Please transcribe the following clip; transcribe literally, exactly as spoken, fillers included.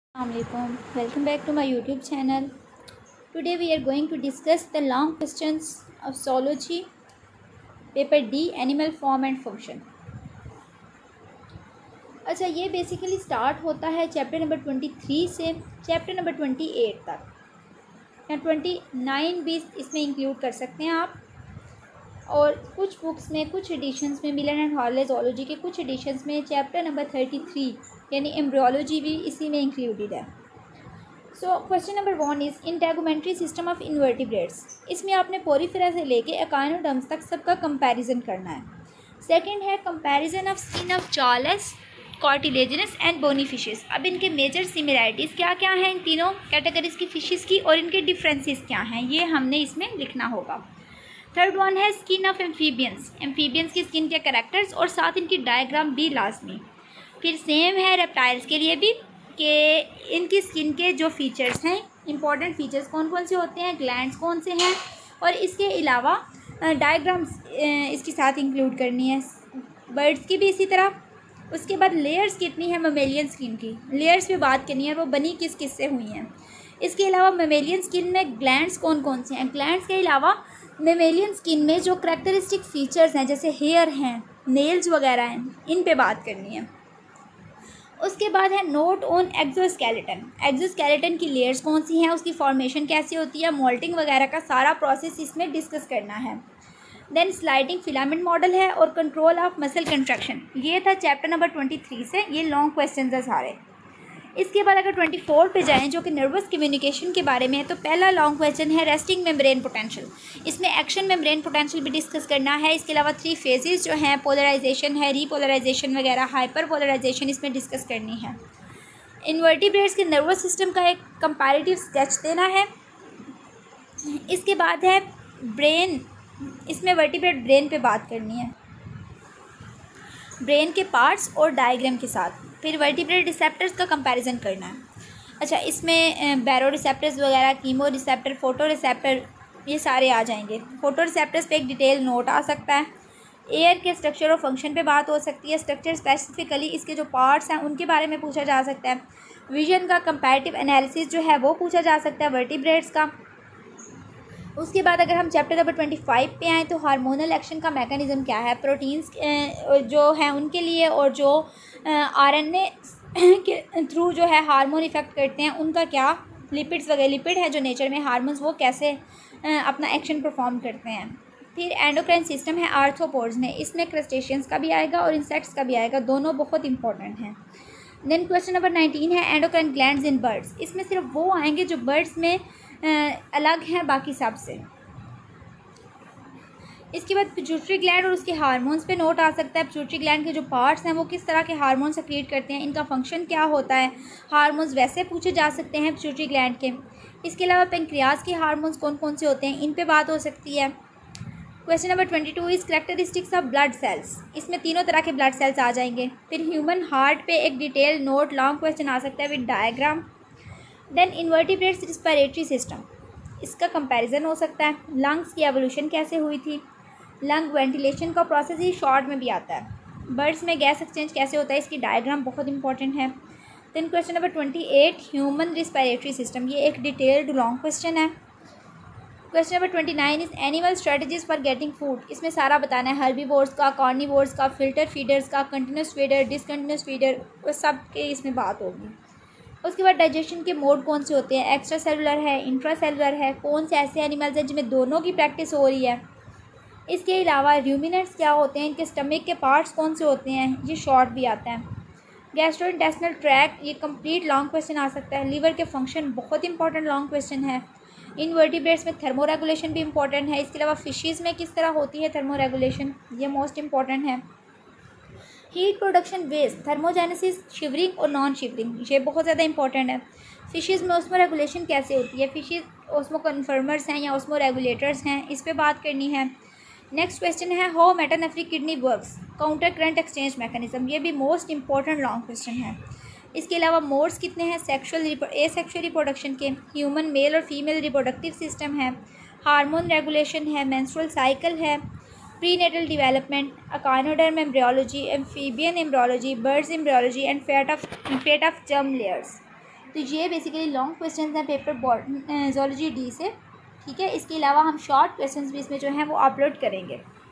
Assalamualaikum. Welcome back to my YouTube channel. Today we are going to discuss the long questions of zoology, paper D, animal form and function. अच्छा, ये basically start होता है chapter number twenty three से chapter number twenty eight तक, या twenty nine भी इसमें include कर सकते हैं आप। और कुछ बुक्स में, कुछ एडिशंस में, मिलन एंड हार्ले ज़ूलॉजी के कुछ एडिशंस में चैप्टर नंबर थर्टी थ्री यानी एम्ब्रियोलॉजी भी इसी में इंक्लूडेड है। So question number one is integumentary system of invertebrates. इसमें आपने पोरीफेरा से लेके एकाइनोडर्म्स तक सबका कंपैरिजन करना है। सेकंड है कंपैरिजन ऑफ स्किन ऑफ चार्लस, कार्टिलेजिनस एंड बोनी फिशेस। अब इनके मेजर सिमिलैरिटीज़ क्या क्या हैं इन तीनों कैटेगरीज की फिशेस की, और इनके डिफरेंसेस क्या हैं, ये हमने इसमें लिखना होगा। थर्ड वन है स्किन ऑफ एम्फीबियंस। एम्फीबियंस की स्किन के कैरेक्टर्स और साथ इनकी डायग्राम भी लाजमी। फिर सेम है रेप्टाइल्स के लिए भी कि इनकी स्किन के जो फीचर्स हैं, इंपॉर्टेंट फीचर्स कौन कौन से होते हैं, ग्लैंड्स कौन से हैं, और इसके अलावा डायग्राम्स इसके साथ इंक्लूड करनी है। बर्ड्स की भी इसी तरह। उसके बाद लेयर्स कितनी है ममेलियन स्किन की, लेयर्स पे बात करनी है, वो बनी किस किस से हुई हैं। इसके अलावा ममेलियन स्किन में ग्लैंड्स कौन कौन से हैं, ग्लैंड्स के अलावा मेमेलियन स्किन में जो करैक्टरिस्टिक फीचर्स हैं जैसे हेयर हैं, नेल्स वगैरह हैं, इन पे बात करनी है। उसके बाद है नोट ऑन एक्सोस्केलेटन। एक्सोस्केलेटन की लेयर्स कौन सी हैं, उसकी फॉर्मेशन कैसे होती है, मोल्टिंग वगैरह का सारा प्रोसेस इसमें डिस्कस करना है। देन स्लाइडिंग फिलामेंट मॉडल है और कंट्रोल ऑफ मसल कंट्रैक्शन। ये था चैप्टर नंबर ट्वेंटी थ्री से, ये लॉन्ग क्वेश्चन है सारे। इसके बाद अगर ट्वेंटी फोर पे जाएँ जो कि नर्वस कम्युनिकेशन के बारे में है, तो पहला लॉन्ग क्वेश्चन है रेस्टिंग मेम्ब्रेन पोटेंशियल। इसमें एक्शन मेम्ब्रेन पोटेंशियल भी डिस्कस करना है। इसके अलावा थ्री फेजेस जो हैं, पोलराइजेशन है, रीपोलराइजेशन वगैरह, हाइपर पोलराइजेशन, इसमें डिस्कस करनी है। इन्वर्टिब्रेट्स के नर्वस सिस्टम का एक कंपैरेटिव स्केच देना है। इसके बाद है ब्रेन, इसमें वर्टिब्रेट ब्रेन पे बात करनी है, ब्रेन के पार्ट्स और डायग्राम के साथ। फिर वर्टिब्रेट रिसेप्टर्स का कंपैरिजन करना है। अच्छा, इसमें बैरो रिसेप्टर्स वगैरह, कीमो रिसेप्टर, फोटो रिसेप्टर, ये सारे आ जाएंगे। फोटो रिसेप्टर्स पे एक डिटेल नोट आ सकता है। एयर के स्ट्रक्चर और फंक्शन पे बात हो सकती है। स्ट्रक्चर स्पेसिफिकली इसके जो पार्ट्स हैं उनके बारे में पूछा जा सकता है। विजन का कंपैरेटिव एनालिसिस जो है वो पूछा जा सकता है वर्टिब्रेट्स का। उसके बाद अगर हम चैप्टर नंबर ट्वेंटी फाइव पे आएँ तो हार्मोनल एक्शन का मैकेनिज़्म क्या है, प्रोटीन्स जो हैं उनके लिए, और जो आरएनए के थ्रू जो है हार्मोन इफ़ेक्ट करते हैं उनका क्या, लिपिड्स वगैरह, लिपिड है जो नेचर में हार्मोन्स, वो कैसे अपना एक्शन परफॉर्म करते हैं। फिर एंडोक्राइन सिस्टम है आर्थ्रोपोड्स में, इसमें क्रस्टेशियंस का भी आएगा और इंसेक्ट्स का भी आएगा, दोनों बहुत इंपॉर्टेंट हैं। देन क्वेश्चन नंबर नाइनटीन है एंडोक्राइन ग्लैंड्स इन बर्ड्स। इसमें सिर्फ वो आएंगे जो बर्ड्स में अलग हैं बाकी सब से। इसके बाद पिट्यूटरी ग्लैंड और उसके हार्मोन्स पे नोट आ सकता है। पिट्यूटरी ग्लैंड के जो पार्ट्स हैं वो किस तरह के हार्मोन सेक्रेट करते हैं, इनका फंक्शन क्या होता है, हार्मोन्स वैसे पूछे जा सकते हैं पिट्यूटरी ग्लैंड के। इसके अलावा पेंक्रियाज के हार्मोन्स कौन कौन से होते हैं, इन पे बात हो सकती है। Question number twenty two is characteristics of blood cells. इसमें तीनों तरह के ब्लड सेल्स आ जाएंगे। फिर ह्यूमन हार्ट पे एक डिटेल नोट, लॉन्ग क्वेश्चन आ सकता है with diagram. Then invertebrates respiratory system, इसका कंपैरिजन हो सकता है। लंग्स की एवोल्यूशन कैसे हुई थी, लंग वेंटिलेशन का प्रोसेस ही शॉर्ट में भी आता है। बर्ड्स में गैस एक्सचेंज कैसे होता है, इसकी डायग्राम बहुत इंपॉर्टेंट है। Then question number twenty eight human respiratory system, ये एक डिटेल्ड लॉन्ग क्वेश्चन है। Question number twenty nine is animal strategies for getting food. इसमें सारा बताना है, हर्बीवोर्स का, कार्निवोर्स का, फिल्टर फीडर्स का, कंटिन्यूस फीडर, डिसकंटिन्यूस फीडर, वो सब के इसमें बात होगी। उसके बाद डाइजेशन के मोड कौन से होते हैं, एक्स्ट्रा सेलुलर है, इंट्रा सेलुलर है, कौन से ऐसे एनिमल्स हैं जिनमें दोनों की प्रैक्टिस हो रही है। इसके अलावा रूमिनेंट्स क्या होते हैं, इनके स्टमक के पार्ट्स कौन से होते हैं, ये शॉर्ट भी आता है। गैस्ट्रोइंटेस्टिनल ट्रैक्ट, ये कंप्लीट लॉन्ग क्वेश्चन आ सकता है। लीवर के फंक्शन बहुत इंपॉर्टेंट लॉन्ग क्वेश्चन है। इनवर्टिब्रेट्स में थर्मो रेगुलेशन भी इंपॉर्टेंट है। इसके अलावा फिशेज़ में किस तरह होती है थर्मो रेगुलेशन, ये मोस्ट इंपॉर्टेंट है। Heat production waste, thermogenesis, shivering और नॉन शिवरिंग, ये बहुत ज़्यादा इंपॉर्टेंट है। फिशेज़ में ऑस्मो रेगुलेशन कैसे होती है, फिशेज़ ऑस्मो कन्फर्मर्स हैं या ऑस्मो रेगुलेटर्स हैं, इस पर बात करनी है। नेक्स्ट क्वेश्चन है how metanephric kidney works, counter current exchange mechanism, ये भी मोस्ट इंपॉर्टेंट लॉन्ग क्वेश्चन है। इसके अलावा मोड्स कितने हैं सेक्शुअल ए सेक्शुअल रिप्रोडक्शन के, ह्यूमन मेल और फीमेल रिप्रोडक्टिव सिस्टम है, हार्मोन रेगुलेशन है, मेंस्ट्रुअल साइकिल है, prenatal development, echinoderm embryology, amphibian embryology, birds embryology and fate of fate of germ layers, तो ये बेसिकली लॉन्ग क्वेश्चंस हैं paper zoology D से, ठीक है। इसके अलावा हम शॉर्ट क्वेश्चंस भी इसमें जो हैं वो अपलोड करेंगे।